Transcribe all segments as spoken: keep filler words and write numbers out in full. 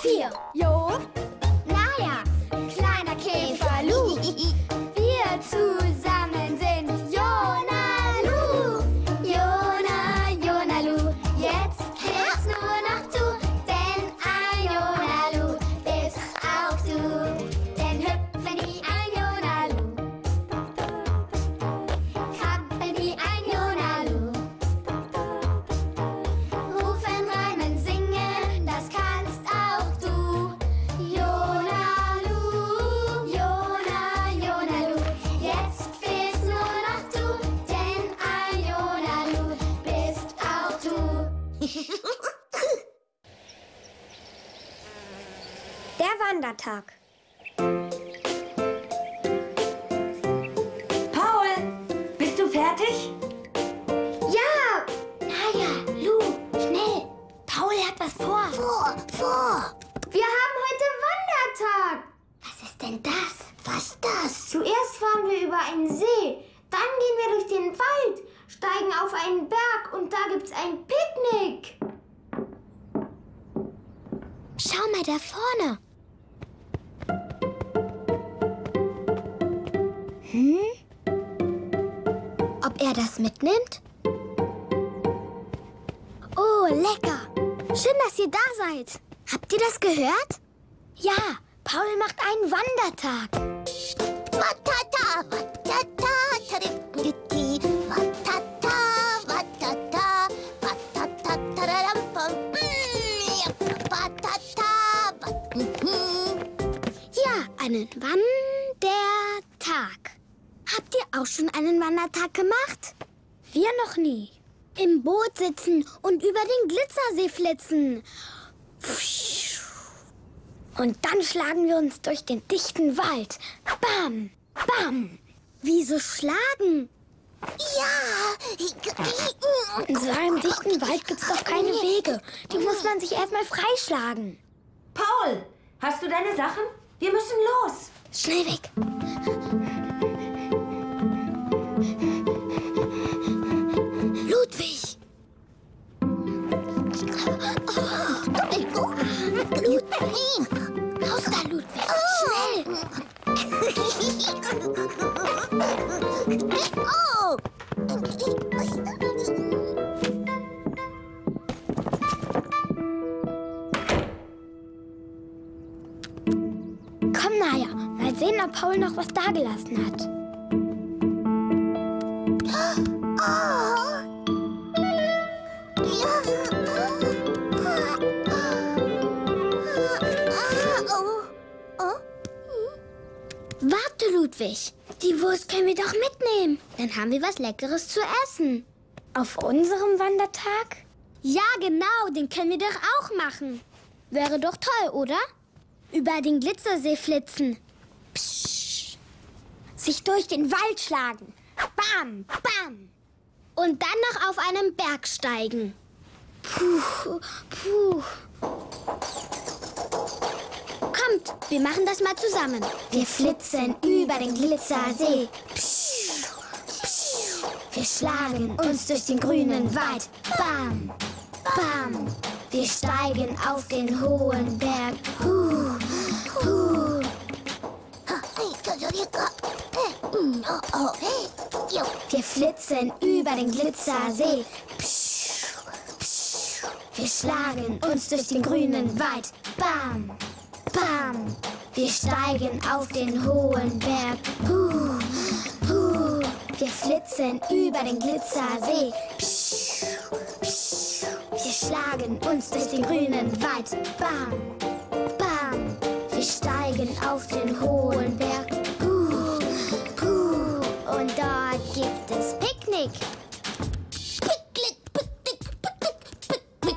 vier. Jo. Naja, kleiner Käfer Lu. Wir zusammen sind Jonalu. Jona, Jonalu. Jetzt fehlst nur noch du, denn ein Jonalu bist auch du. Denn hüpfen wie ein Jonalu, krabbeln wie ein Jonalu, rufen, reimen, singen, das kannst auch du. Jonalu, Jona, Jonalu. Jetzt fehlst nur noch du, denn ein Jonalu bist auch du. Der Wandertag. Paul, bist du fertig? Ja! Naja, Lu, schnell. Paul hat was vor. Vor, vor. Wir haben heute Wandertag. Was ist denn das? Was das? Zuerst fahren wir über einen See. Dann gehen wir durch den Wald, steigen auf einen Berg und da gibt's ein Picknick. Schau mal da vorne. Hm? Ob er das mitnimmt? Oh, lecker. Schön, dass ihr da seid. Habt ihr das gehört? Ja, Paul macht einen Wandertag. Watata, watata, tadipiti, watata, watata, watata, tadadampam, watata, wat- Ja, einen Wandertag. Habt ihr auch schon einen Wandertag gemacht? Wir noch nie. Im Boot sitzen und über den Glitzersee flitzen. Und dann schlagen wir uns durch den dichten Wald. Bam, bam. Wieso schlagen? Ja. In so einem dichten Wald gibt's doch keine Wege. Die muss man sich erstmal freischlagen. Paul, hast du deine Sachen? Wir müssen los. Schnell weg. Ludwig. Ludwig. Raus da, Ludwig. Schnell. Oh. Komm, Naja. Mal sehen, ob Paul noch was dagelassen hat. Warte, Ludwig. Die Wurst können wir doch mitnehmen. Dann haben wir was Leckeres zu essen. Auf unserem Wandertag? Ja, genau. Den können wir doch auch machen. Wäre doch toll, oder? Über den Glitzersee flitzen. Psch. Sich durch den Wald schlagen. Bam, bam. Und dann noch auf einem Berg steigen. Puh, puh. Kommt, wir machen das mal zusammen. Wir flitzen über den Glitzersee. Psch, psch. Wir schlagen uns durch den grünen Wald. Bam, bam. Wir steigen auf den hohen Berg. Huh, huh. Wir flitzen über den Glitzersee. Psch, psch. Wir schlagen uns durch den grünen Wald. Bam, bam. Wir steigen auf den hohen Berg. Huh, huh. Wir flitzen über den Glitzersee. Psch, psch. Wir schlagen uns durch den grünen Wald. Bam, bam. Wir steigen auf den hohen Berg. Huh, huh. Und dort gibt es Picknick. Picknick, Picknick, Picknick,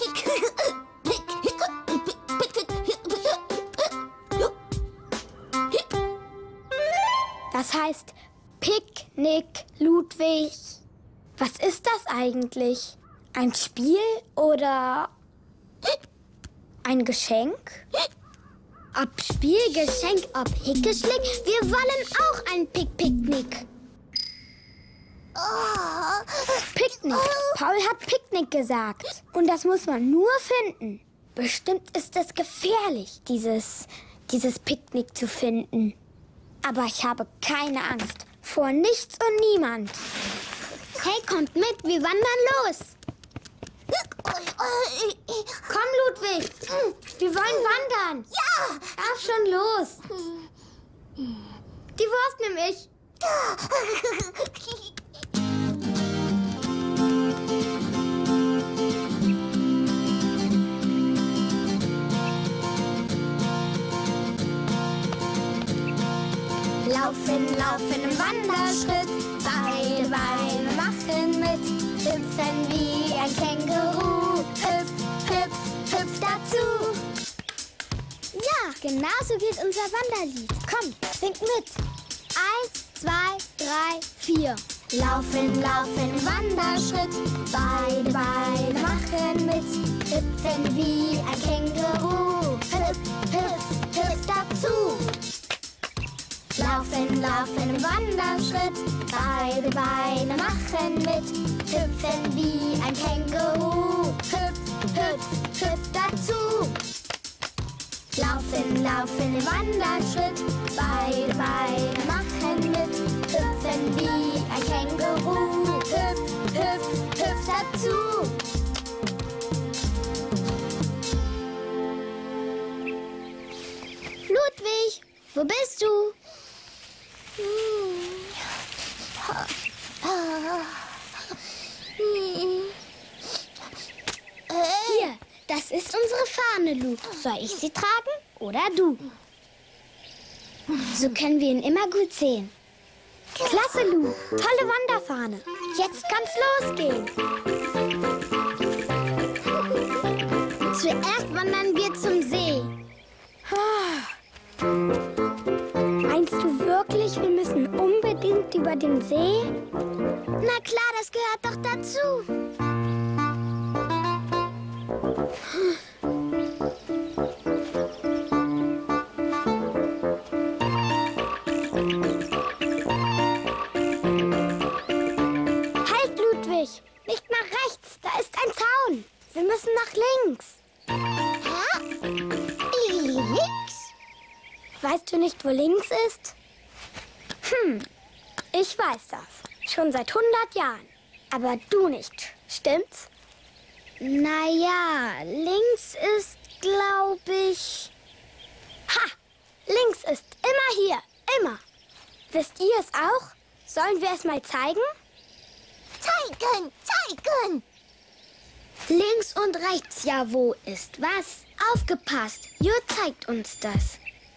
Picknick. Das heißt Picknick, Ludwig. Was ist das eigentlich? Ein Spiel oder ein Geschenk? Ob Spiel, Geschenk, ob Hickeschlick, wir wollen auch ein Pick-Picknick. Picknick. Paul hat Picknick gesagt. Und das muss man nur finden. Bestimmt ist es gefährlich, dieses, dieses Picknick zu finden. Aber ich habe keine Angst vor nichts und niemand. Hey, kommt mit, wir wandern los. Komm, Ludwig, wir wollen wandern. Ja! Lauf schon los. Die Wurst nehme ich. Laufen, laufen im Wanderschritt, beide Beine machen mit, hüpfen wie ein Känguru, hüpf, hüpf, hüpf dazu. Ja, genau so geht unser Wanderlied. Komm, sing mit. Eins, zwei, drei, vier. Laufen, laufen im Wanderschritt, beide Beine machen mit, hüpfen wie ein Känguru, hüpf, hüpf, hüpf dazu. Laufen, laufen im Wanderschritt, beide Beine machen mit, hüpfen wie ein Känguru, hüpf, hüpf, hüpf dazu. Laufen, laufen im Wanderschritt, beide Beine machen mit, hüpfen wie ein Känguru, hüpf, hüpf, hüpf dazu. Ludwig, wo bist du? Hier, das ist unsere Fahne, Lu. Soll ich sie tragen oder du? So können wir ihn immer gut sehen. Klasse, Lu. Tolle Wanderfahne. Jetzt kann's losgehen. Zuerst wandern wir zum See. Meinst du wirklich, wir müssen unbedingt über den See? Na klar, das gehört doch dazu. Halt, Ludwig! Nicht nach rechts, da ist ein Zaun. Wir müssen nach links. Hä? Links? Weißt du nicht, wo links ist? Hm, ich weiß das. Schon seit hundert Jahren. Aber du nicht. Stimmt's? Naja, links ist, glaube ich... Ha! Links ist immer hier. Immer. Wisst ihr es auch? Sollen wir es mal zeigen? Zeigen, zeigen! Links und rechts, ja, wo ist was? Aufgepasst, Jo zeigt uns das.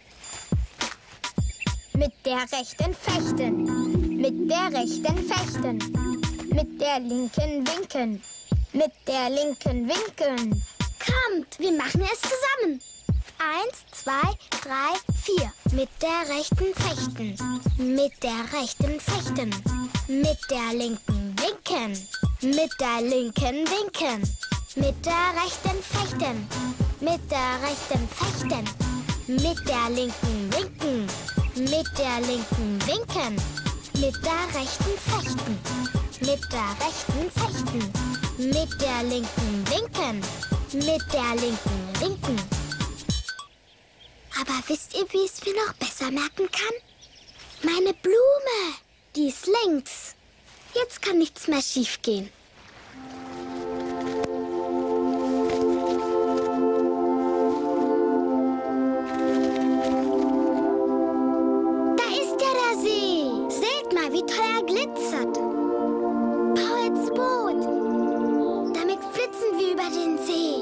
Mit der rechten fechten, mit der rechten fechten, mit der linken winken, mit der linken winken. Kommt, wir machen es zusammen. Eins, zwei, drei, vier. Mit der rechten fechten, mit der rechten fechten, mit der linken winken, mit der linken winken, mit der rechten fechten, mit der rechten fechten, mit der linken winken. Mit der linken winken, mit der rechten fechten, mit der rechten fechten, mit der linken winken, mit der linken winken. Aber wisst ihr, wie es mir noch besser merken kann? Meine Blume, die ist links. Jetzt kann nichts mehr schief gehen. Wie toll er glitzert. Pauls Boot. Damit flitzen wir über den See.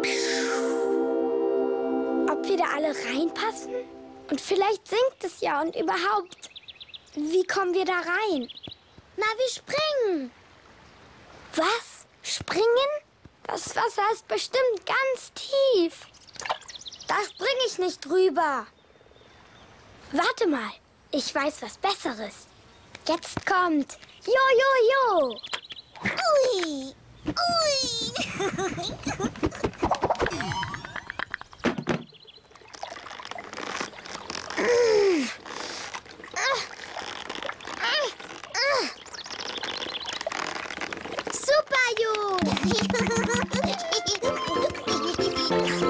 Ob wir da alle reinpassen? Und vielleicht sinkt es ja und überhaupt. Wie kommen wir da rein? Na, wir springen. Was? Springen? Das Wasser ist bestimmt ganz tief. Da springe ich nicht drüber. Warte mal, ich weiß was Besseres. Jetzt kommt Jo, Jo, Jo. Ui, ui. Super, Jo.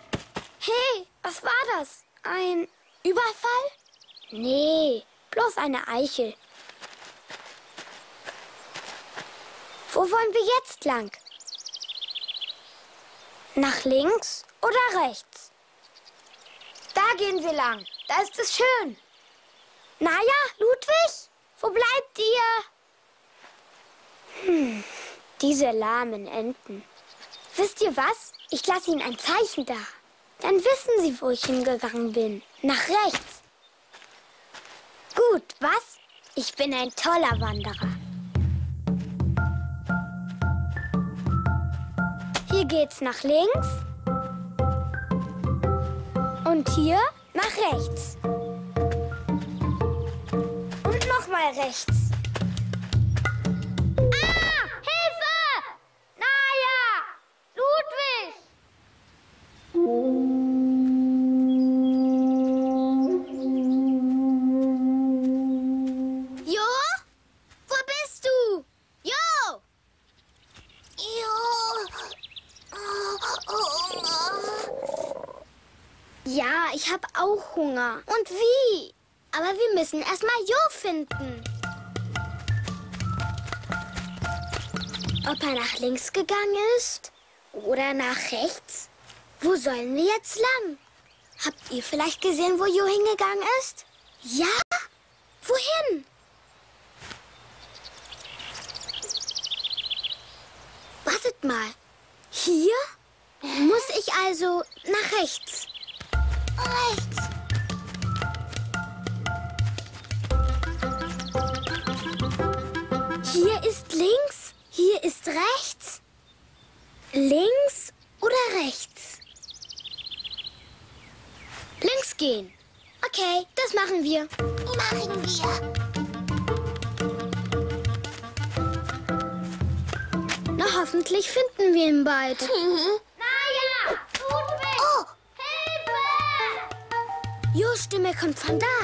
Hey, was war das? Ein Überfall? Nee, bloß eine Eichel. Wo wollen wir jetzt lang? Nach links oder rechts? Da gehen wir lang. Da ist es schön. Naja, Ludwig, wo bleibt ihr? Hm, diese lahmen Enten. Wisst ihr was? Ich lasse Ihnen ein Zeichen da. Dann wissen Sie, wo ich hingegangen bin. Nach rechts. Gut, was? Ich bin ein toller Wanderer. Hier geht's nach links. Und hier nach rechts. Und nochmal rechts. Ah! Hilfe! Naja! Ludwig! Jo? Wo bist du? Jo! Jo. Oh, Ja, ich habe auch Hunger. Und wie? Aber wir müssen erst mal Jo finden. Ob er nach links gegangen ist oder nach rechts? Wo sollen wir jetzt lang? Habt ihr vielleicht gesehen, wo Jo hingegangen ist? Ja? Wohin? Wartet mal. Hier? Muss ich also nach rechts? rechts. Hier ist links, hier ist rechts. Links oder rechts? Links gehen. Okay, das machen wir. Machen wir. Na, hoffentlich finden wir ihn bald. Naja, Ludwig! Oh, Hilfe! Jo, Stimme kommt von da.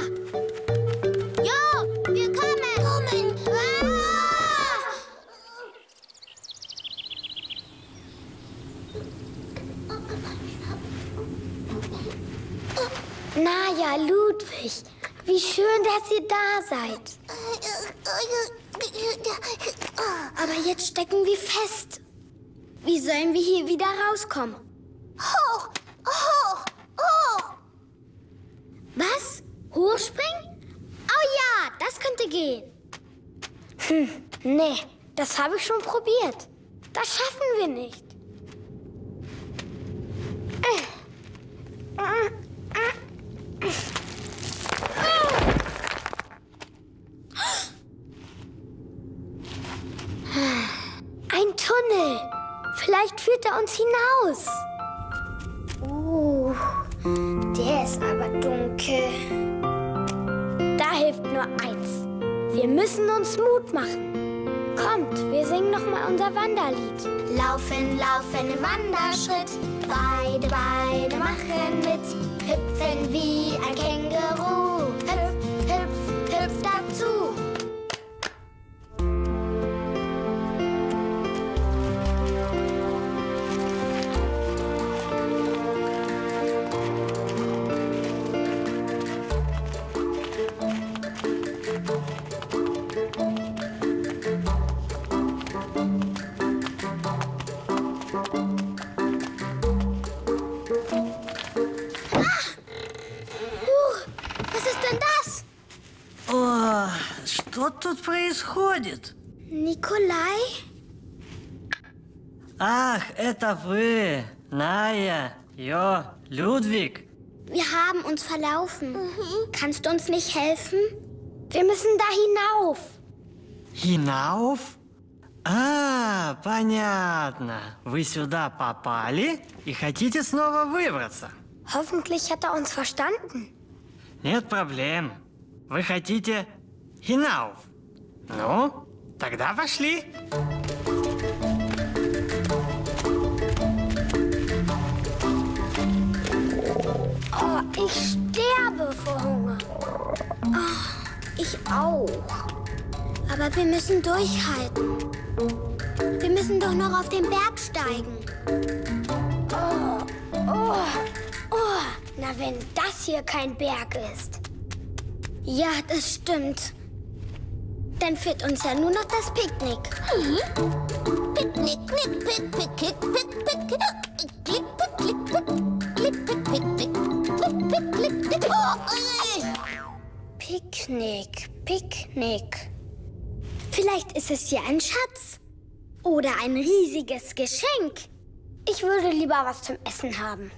Jo, wir kommen! kommen. Naja, Ludwig, wie schön, dass ihr da seid. Aber jetzt stecken wir fest. Wie sollen wir hier wieder rauskommen? Hoch, hoch, hoch. Was? Hochspringen? Oh ja, das könnte gehen. Hm, nee, das habe ich schon probiert. Das schaffen wir nicht. Ein Tunnel. Vielleicht führt er uns hinaus. Uh, der ist aber dunkel. Da hilft nur eins. Wir müssen uns Mut machen. Kommt, wir singen noch mal unser Wanderlied. Laufen, laufen im Wanderschritt. Beide Beine machen mit. Hüpfen wie ein Känguru. Hüpf, hüpf, hüpf dazu. Что тут происходит? Nikolai? Ach, это вы, Naja, Jo, Ludwig. Wir haben uns verlaufen. Kannst du uns nicht helfen? Wir müssen da hinauf. Hinauf? А, понятно. Вы сюда попали и хотите снова выбраться. Hoffentlich hat er uns verstanden. Нет проблем. Вы хотите hinauf. Ну, тогда пошли. Oh, ich sterbe vor Hunger. Oh, ich auch. Aber wir müssen durchhalten. Wir müssen doch noch auf den Berg steigen. Oh, oh, oh. wenn das hier kein Berg ist. Ja, das stimmt. Dann fehlt uns ja nur noch das Picknick. Hm? Picknick, knick, pick, pick, kick, pick, pick, kick, klick, pick, klick, pick, klick, pick, pick, pick, klick, pick, klick, pick. Oh, ey. Picknick, Picknick. Vielleicht ist es hier ein Schatz. Oder ein riesiges Geschenk. Ich würde lieber was zum Essen haben.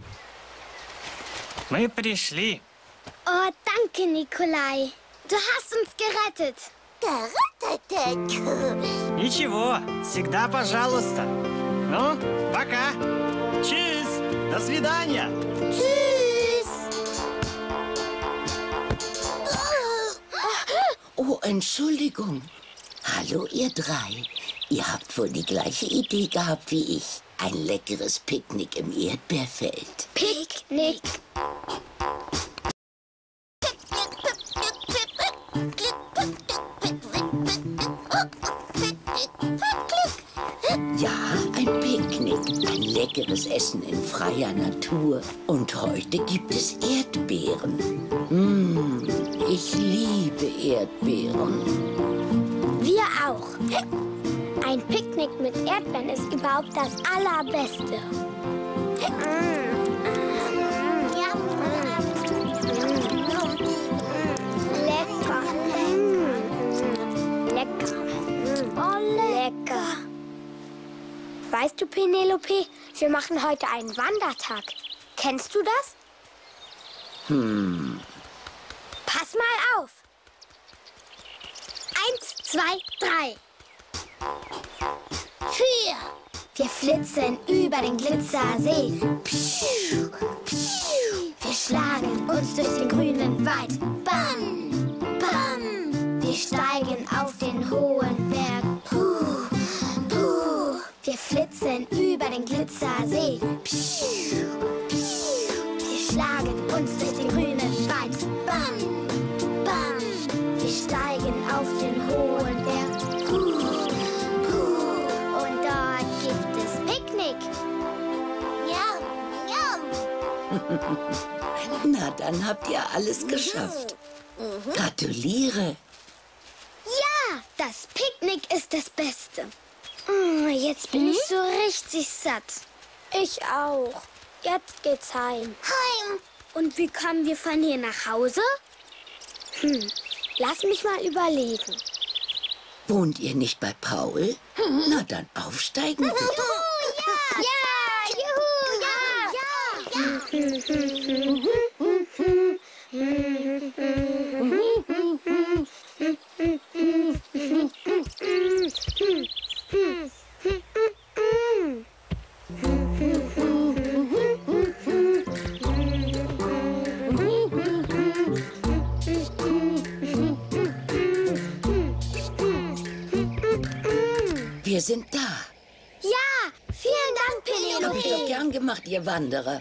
Мы пришли. Oh, danke, Nikolai. Du hast uns gerettet. Gerettet. Ничего, всегда пожалуйста. Ну, пока. Tschüss. До свидания. Tschüss. Oh, Entschuldigung. Hallo, ihr drei. Ihr habt wohl die gleiche Idee gehabt wie ich. Ein leckeres Picknick im Erdbeerfeld. Picknick. Ja, ein Picknick. Ein leckeres Essen in freier Natur. Und heute gibt es Erdbeeren. Mmh, ich liebe Erdbeeren. Wir auch. Ein Picknick mit Erdbeeren ist überhaupt das Allerbeste. Lecker. Lecker. Oh, lecker. Weißt du, Penelope, wir machen heute einen Wandertag. Kennst du das? Hm. Pass mal auf. Eins, zwei, drei. Vier. Wir flitzen über den Glitzersee. Pschuh, pschuh. Wir schlagen uns durch den grünen Wald. Bam, bam. Wir steigen auf den hohen Berg. Puh, puh. Wir flitzen über den Glitzersee. Pschuh, pschuh. Wir schlagen uns durch den grünen Wald. Bam, bam. Wir steigen auf den hohen Berg. Puh, puh. Und dort gibt es Picknick. Yum, yum. Na, dann habt ihr alles geschafft. Gratuliere. Ja, das Picknick ist das Beste. Mm, jetzt bin ich so richtig satt. Ich auch. Jetzt geht's heim. Heim. Und wie kommen wir von hier nach Hause? Hm, lass mich mal überlegen. Wohnt ihr nicht bei Paul? Na, dann aufsteigen wir. Ja, juhu, ja, ja, ja. Wir sind da. Ja, vielen Dank, Hab ich doch Penelope. gern gemacht, ihr Wanderer.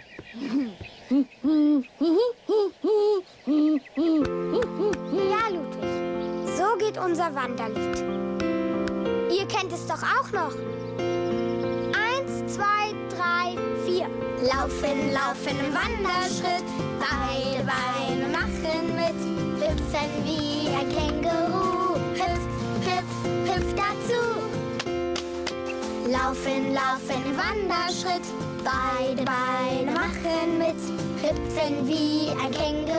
Ja, Ludwig, so geht unser Wanderlied. Ihr kennt es doch auch noch. Eins, zwei, drei, vier. Laufen, laufen im Wanderschritt, beide Beine machen mit. Hüpfen wie ein Känguru, hüpf, hüpf, hüpf dazu. Laufen, laufen im Wanderschritt, beide Beine machen mit. Hüpfen wie ein Känguru.